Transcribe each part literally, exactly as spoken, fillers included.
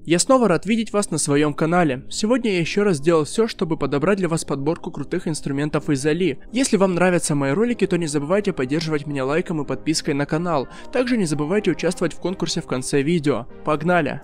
Я снова рад видеть вас на своем канале. Сегодня я еще раз сделал все, чтобы подобрать для вас подборку крутых инструментов из Али. Если вам нравятся мои ролики, то не забывайте поддерживать меня лайком и подпиской на канал. Также не забывайте участвовать в конкурсе в конце видео. Погнали!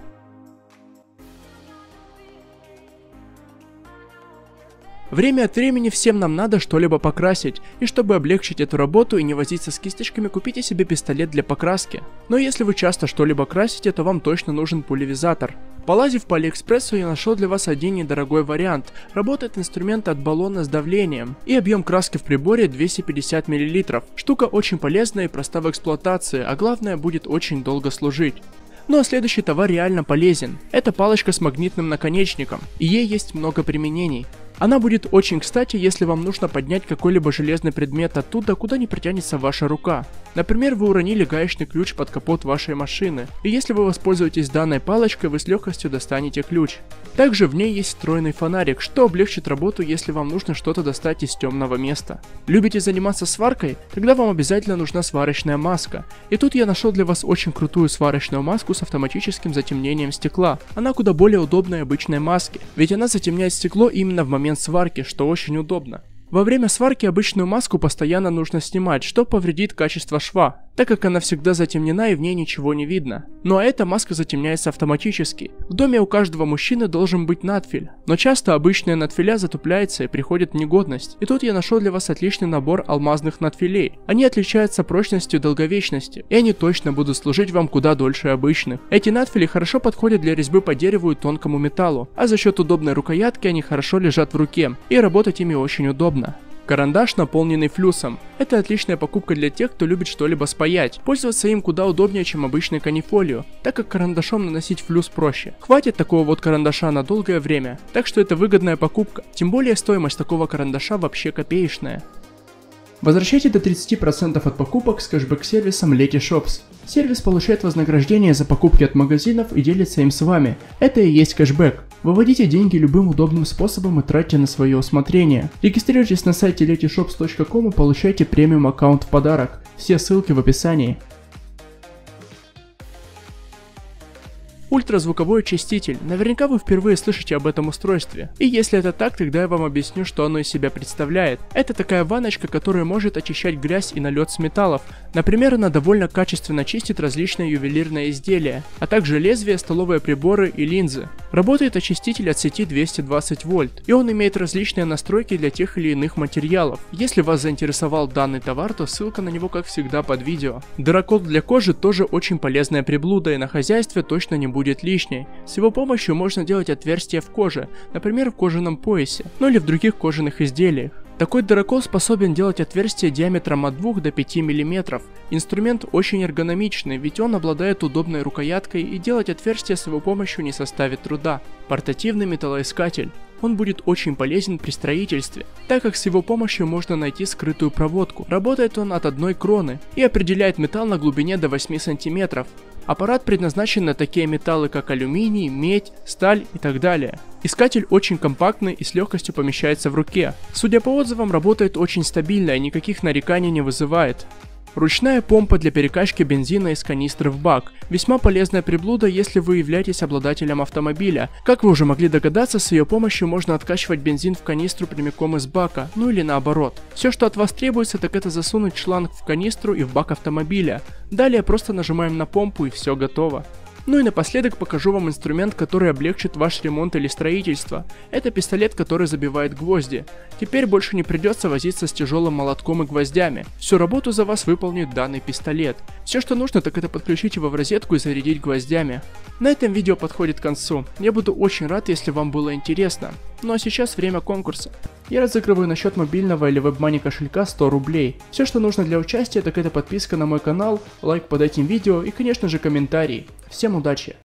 Время от времени всем нам надо что-либо покрасить, и чтобы облегчить эту работу и не возиться с кисточками, купите себе пистолет для покраски. Но если вы часто что-либо красите, то вам точно нужен пульверизатор. Полазив по Алиэкспрессу, я нашел для вас один недорогой вариант. Работает инструмент от баллона с давлением, и объем краски в приборе двести пятьдесят миллилитров. Штука очень полезная и проста в эксплуатации, а главное, будет очень долго служить. Ну а следующий товар реально полезен. Это палочка с магнитным наконечником, и ей есть много применений. Она будет очень кстати, если вам нужно поднять какой-либо железный предмет оттуда, куда не протянется ваша рука. Например, вы уронили гаечный ключ под капот вашей машины, и если вы воспользуетесь данной палочкой, вы с легкостью достанете ключ. Также в ней есть встроенный фонарик, что облегчит работу, если вам нужно что-то достать из темного места. Любите заниматься сваркой? Тогда вам обязательно нужна сварочная маска. И тут я нашел для вас очень крутую сварочную маску с автоматическим затемнением стекла. Она куда более удобной обычной маски, ведь она затемняет стекло именно в момент сварки, что очень удобно. Во время сварки обычную маску постоянно нужно снимать, что повредит качество шва, так как она всегда затемнена и в ней ничего не видно. Ну а эта маска затемняется автоматически. В доме у каждого мужчины должен быть надфиль, но часто обычная надфиля затупляется и приходит в негодность. И тут я нашел для вас отличный набор алмазных надфилей. Они отличаются прочностью и долговечностью, и они точно будут служить вам куда дольше обычных. Эти надфили хорошо подходят для резьбы по дереву и тонкому металлу, а за счет удобной рукоятки они хорошо лежат в руке, и работать ими очень удобно. Карандаш, наполненный флюсом. Это отличная покупка для тех, кто любит что-либо спаять. Пользоваться им куда удобнее, чем обычной канифолию, так как карандашом наносить флюс проще. Хватит такого вот карандаша на долгое время, так что это выгодная покупка. Тем более стоимость такого карандаша вообще копеечная. Возвращайте до тридцати процентов от покупок с кэшбэк-сервисом Letyshops. Сервис получает вознаграждение за покупки от магазинов и делится им с вами. Это и есть кэшбэк. Выводите деньги любым удобным способом и тратьте на свое усмотрение. Регистрируйтесь на сайте letyshops точка ком и получайте премиум аккаунт в подарок. Все ссылки в описании. Ультразвуковой очиститель. Наверняка вы впервые слышите об этом устройстве. И если это так, тогда я вам объясню, что оно из себя представляет. Это такая ванночка, которая может очищать грязь и налет с металлов. Например, она довольно качественно чистит различные ювелирные изделия, а также лезвия, столовые приборы и линзы. Работает очиститель от сети двести двадцать вольт, и он имеет различные настройки для тех или иных материалов. Если вас заинтересовал данный товар, то ссылка на него как всегда под видео. Дырокол для кожи тоже очень полезная приблуда, и на хозяйстве точно не будет будет лишней. С его помощью можно делать отверстия в коже, например в кожаном поясе, ну или в других кожаных изделиях. Такой дырокол способен делать отверстия диаметром от двух до пяти миллиметров. Инструмент очень эргономичный, ведь он обладает удобной рукояткой, и делать отверстия с его помощью не составит труда. Портативный металлоискатель. Он будет очень полезен при строительстве, так как с его помощью можно найти скрытую проводку. Работает он от одной кроны и определяет металл на глубине до восьми сантиметров. Аппарат предназначен на такие металлы, как алюминий, медь, сталь и так далее. Искатель очень компактный и с легкостью помещается в руке. Судя по отзывам, работает очень стабильно и никаких нареканий не вызывает. Ручная помпа для перекачки бензина из канистры в бак. Весьма полезная приблуда, если вы являетесь обладателем автомобиля. Как вы уже могли догадаться, с ее помощью можно откачивать бензин в канистру прямиком из бака, ну или наоборот. Все, что от вас требуется, так это засунуть шланг в канистру и в бак автомобиля. Далее просто нажимаем на помпу и все готово. Ну и напоследок покажу вам инструмент, который облегчит ваш ремонт или строительство. Это пистолет, который забивает гвозди. Теперь больше не придется возиться с тяжелым молотком и гвоздями. Всю работу за вас выполнит данный пистолет. Все, что нужно, так это подключить его в розетку и зарядить гвоздями. На этом видео подходит к концу. Я буду очень рад, если вам было интересно. Ну а сейчас время конкурса. Я разыгрываю на счет мобильного или WebMoney кошелька сто рублей. Все, что нужно для участия, так это подписка на мой канал, лайк под этим видео и, конечно же, комментарий. Всем удачи!